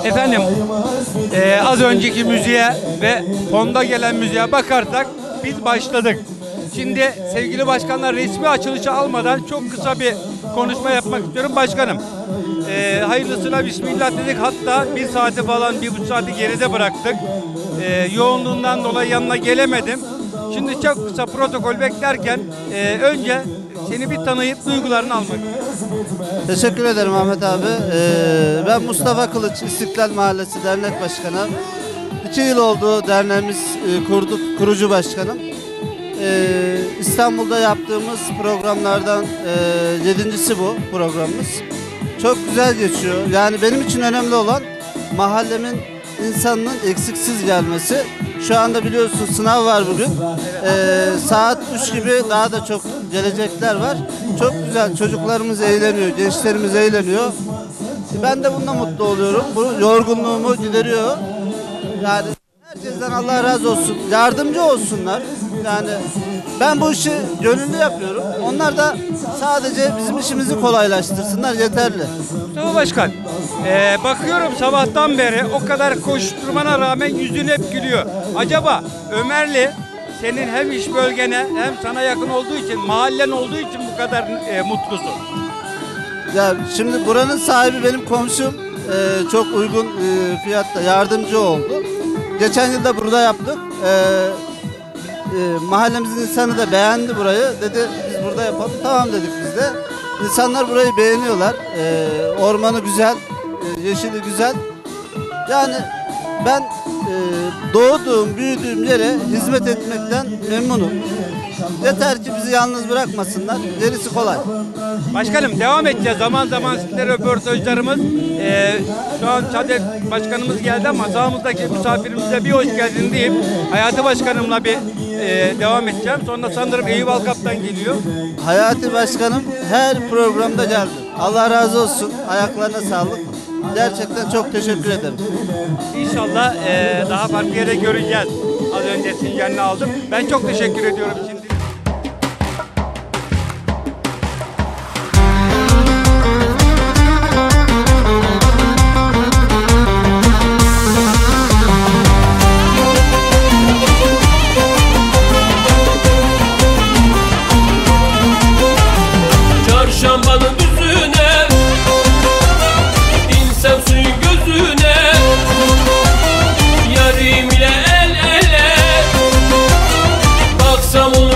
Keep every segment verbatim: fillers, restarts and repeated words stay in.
Efendim e, az önceki müziğe ve fonda gelen müziğe bakarsak biz başladık. Şimdi sevgili başkanlar resmi açılışı almadan çok kısa bir konuşma yapmak istiyorum başkanım. E, hayırlısına bismillah dedik, hatta bir saati falan bir buçuk saati geride bıraktık. E, yoğunluğundan dolayı yanına gelemedim. Şimdi çok kısa protokol beklerken e, önce seni bir tanıyıp duygularını almak. Teşekkür ederim Ahmet abi. Ee, ben Mustafa Kılıç, İstiklal Mahallesi Dernek Başkanı. İki yıl oldu derneğimiz e, kurduk, kurucu başkanım. Ee, İstanbul'da yaptığımız programlardan e, yedincisi bu programımız. Çok güzel geçiyor. Yani benim için önemli olan mahallemin insanının eksiksiz gelmesi. Şu anda biliyorsun sınav var bugün. Ee, saat üç gibi daha da çok gelecekler var. Çok güzel, çocuklarımız eğleniyor, gençlerimiz eğleniyor. Ben de bununla mutlu oluyorum. Bu yorgunluğumu gideriyor. Yani herkesten Allah razı olsun. Yardımcı olsunlar. Yani ben bu işi gönüllü yapıyorum. Onlar da sadece bizim işimizi kolaylaştırsınlar, yeterli. Mustafa Başkan, e, bakıyorum sabahtan beri o kadar koşturmana rağmen yüzün hep gülüyor. Acaba Ömerli senin hem iş bölgene hem sana yakın olduğu için, mahallen olduğu için bu kadar e, mutlusun? Ya şimdi buranın sahibi benim komşum. Ee, çok uygun e, fiyatta yardımcı oldu. Geçen yıl da burada yaptık. Ee, e, mahallemizin insanı da beğendi burayı. Dedi biz burada yapalım. Tamam dedik biz de. İnsanlar burayı beğeniyorlar. Ee, ormanı güzel, e, yeşili güzel. Yani ben e, doğduğum, büyüdüğüm yere hizmet etmekten memnunum. Yeter ki bizi yalnız bırakmasınlar. Gerisi kolay. Başkanım devam edeceğiz. Zaman zaman sizlere röportajlarımız. E, şu an Çadır Başkanımız geldi ama sağımızdaki misafirimize bir hoş geldin deyip Hayati Başkanımla bir e, devam edeceğim. Sonra sanırım Eyüp Kaptan geliyor. Hayati Başkanım her programda geldi. Allah razı olsun. Ayaklarına sağlık. Gerçekten çok teşekkür ederim. İnşallah e, daha farklı yere göreceğiz. Az önce sinyalini aldım. Ben çok teşekkür ediyorum şimdi. Çarşambanın düzüne İnsem suyun gözüne Yarim ile el ele Baksam onu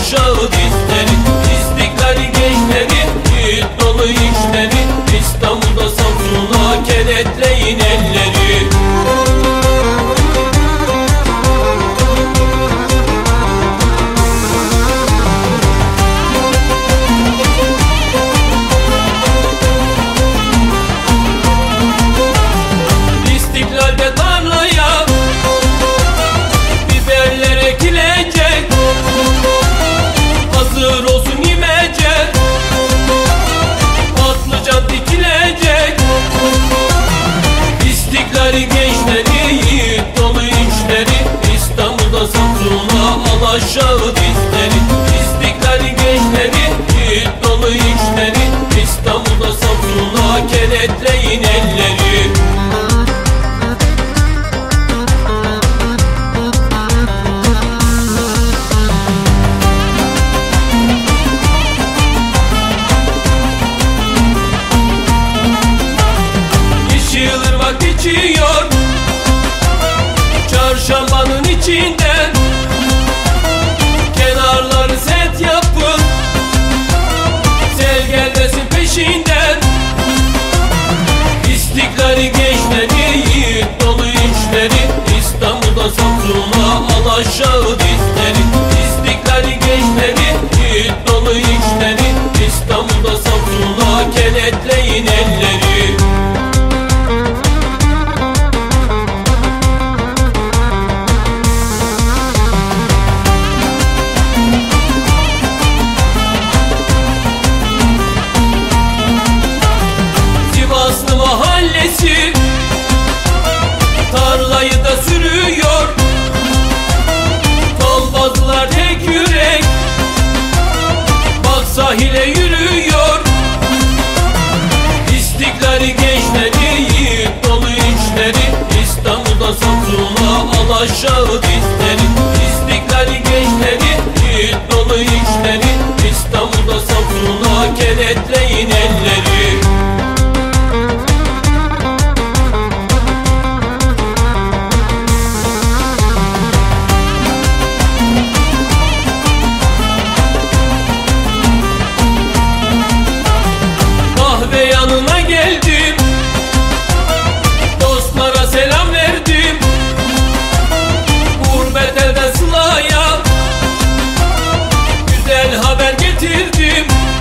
aşağı dizleri. İstiklal gençleri, yiğit dolu işleri. İstanbul'da Samsun'a kenetleyin elleri. İstiklalde tarlaya biberler ekilecek, hazır olsun imece, patlıcan dikilecek. İstiklal gençleri, yiğit dolu işleri. İstanbul'da Samsun'a al aşağı dizleri. İstiklal gençleri, yiğit dolu işleri. İstanbul'da Samsun'a kenetleyin elleri. Yeşilırmak içiyor çarşambanın içinden. Kenarları set yapın, sel gelmesin peşinden. İstiklal gençleri, yiğit dolu işleri. İstanbul'da Samsun'a al aşağı dizleri. İstiklal gençleri, yiğit dolu işleri. İstanbul'da Samsun'a kenetleyin elleri. Sivaslı mahallesi tarlayı da sürüyor. Tombazlar tek yürek, bak sahile yürüyor. İstiklal gençleri, yiğit dolu işleri. İstanbul'da Samsun'a al aşağı dizleri. İstiklal gençleri, yiğit dolu işleri. İstanbul'da Samsun'a kenetleyin elleri. Kahve yanına geldim, dostlara selam verdim. Gurbet elden sılaya güzel haber getirdim.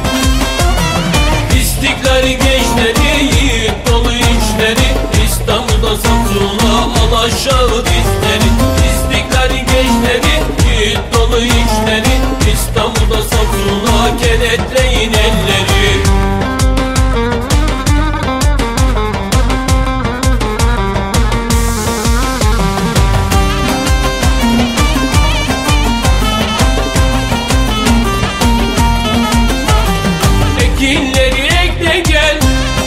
İstiklal gençleri, yiğit dolu işleri. İstanbul'da Samsun'a al aşağı dizleri. İstiklal gençleri, yiğit dolu işleri. İstanbul'da Samsun'a kenetleyin elleri. Ekinleri ek de gel,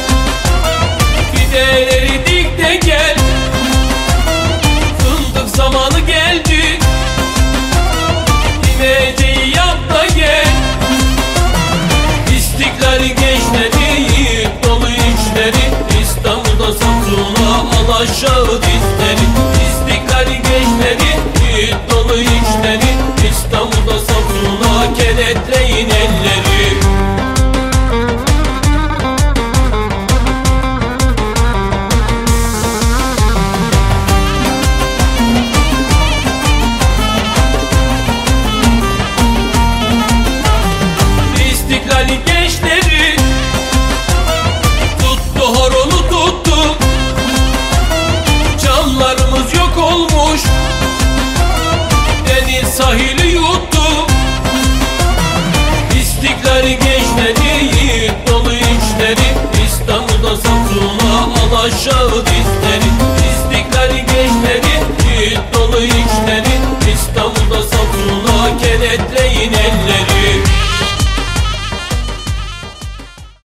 fideleri dik de gel. Fındık zamanı geldi, imeceyi yap da gel. İstiklal gençleri, yiğit dolu işleri. İstanbul'da Samsun'a al aşağı dizleri. İstiklal gençleri, yiğit dolu işleri. İstanbul'da Samsun'a kenetleyin elleri. İstiklal gençleri tuttu horonu tuttu. Canlarımız yok olmuş, deniz sahili yuttu. İstiklal gençleri, yiğit dolu işleri. İstanbul'da Samsun'a al aşağı